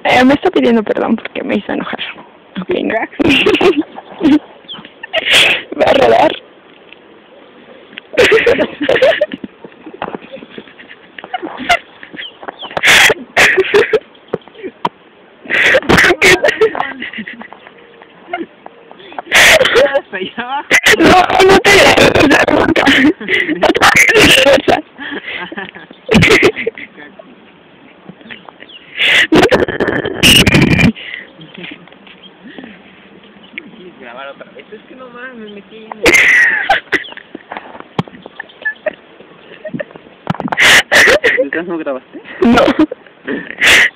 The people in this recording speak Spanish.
Me está pidiendo perdón porque me hizo enojar. Ok, no. Va a rodar. No, no te la boca. No te la ¿Quieres grabar otra vez? Es que no mames, me metí en el... ¿No grabaste? No.